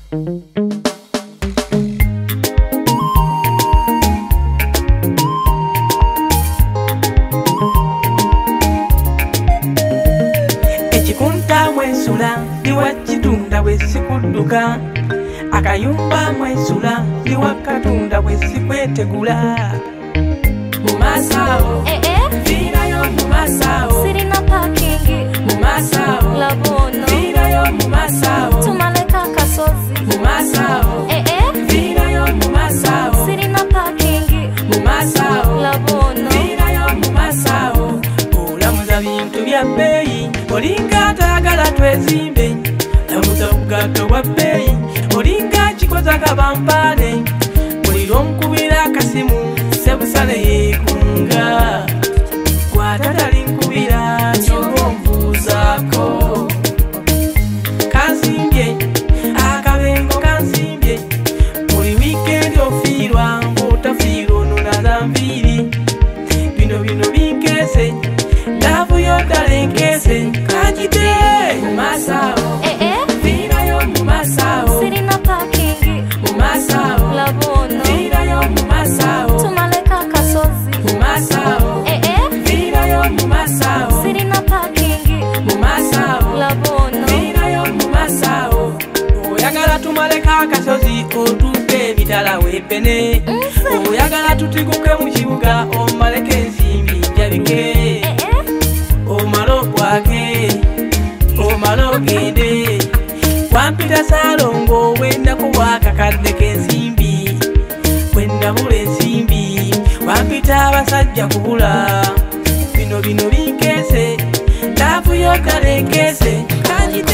Ekikunta mwesula liwa kitunda bwesikudduka akayumba mwesula liwa katunda bwesikwetegula mumasao virayo mumasao sirina parking mumasao labono virayo mumasao tumaleka kasozi mumasao virayo mumasao sirina parking mumasao labono virayo mumasao olamuza bintu bya bbeeyi olinga atagala twezimbe lamuza bugatto bwa bbeeyi olinga kikoza kabampane muliro nkubira akasimu sebusale yeekunga gwatatali nkubira kyoba onvuuzaako kansimbye akabengo kansimbye buli wiikendi ofiirwa ng'otafiirwa onolaza nviiri bino binkeese laavu yoddala enkeese kagite mumasao viirayo mumasao sirina parking mumasao labono viirayo mumasao tumaleka kasozi mumasao viirayo mumasao sirina parking mumasao labono viirayo mumasao oyagala tumaleka akasozi otuuke ebitala weepene oyagala tutiguke mu kibuga omaleko ensimbi njabike omala okwake omala ogende wampita salongo wendako bwakakadde k'ensimbi wendabula ensimbi wampita abasajja kubula bino binkeese laavu yoddala enkeese kagite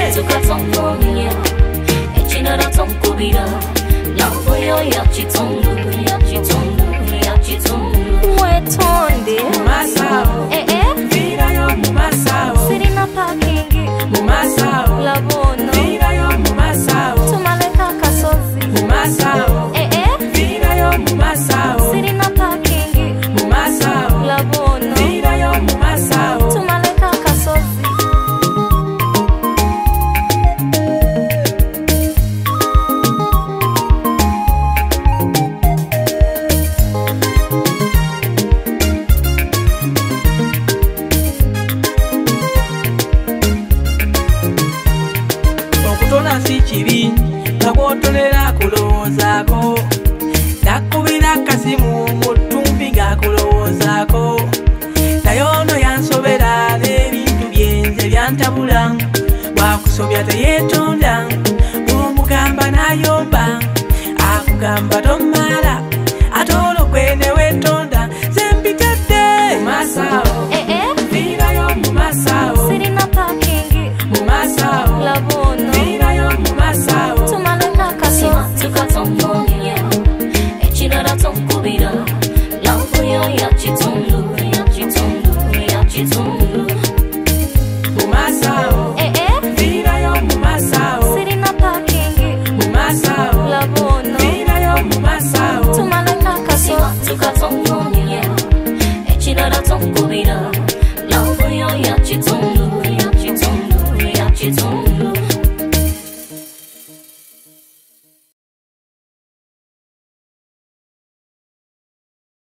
wetonde mumasao viirayo mumasao sirina parking mumasao labono viirayo mumasao tumaleka kasozi mumasao viirayo mumasao sirina parking mumasao labono viirayo mumasao tumaleka kasozi okutona si kibi kakwotonera kulowoozaako nakubira akasimu mu ttumbi ng'akulowoozaako naye ono yansobera n'ebintu byenze byantabula bwakusobya teyeetonda bw'omugamba n'ayomba akugamba tomala ate olwo neweetonda zembitadde mumasao viirayo mumasao sirina parking mumasao labono viirayo mumasao tumaleka kasozi mumasao